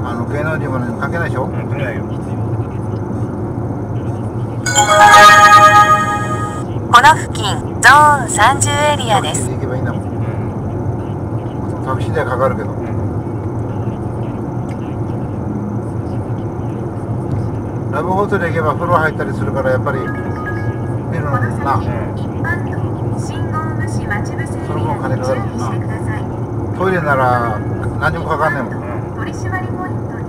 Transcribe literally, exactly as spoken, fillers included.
あの芸能人も関係ないでしょ。 うん、関係ないよ。 この付近ゾーンさんじゅうエリアです。 タクシーで行けばいいんだもん。タクシー代かかるけど。ラブホテル行けば風呂入ったりするからやっぱり見るのな。その分金かかるもんな。トイレなら何もかかんねえもん。 取り締まりポイント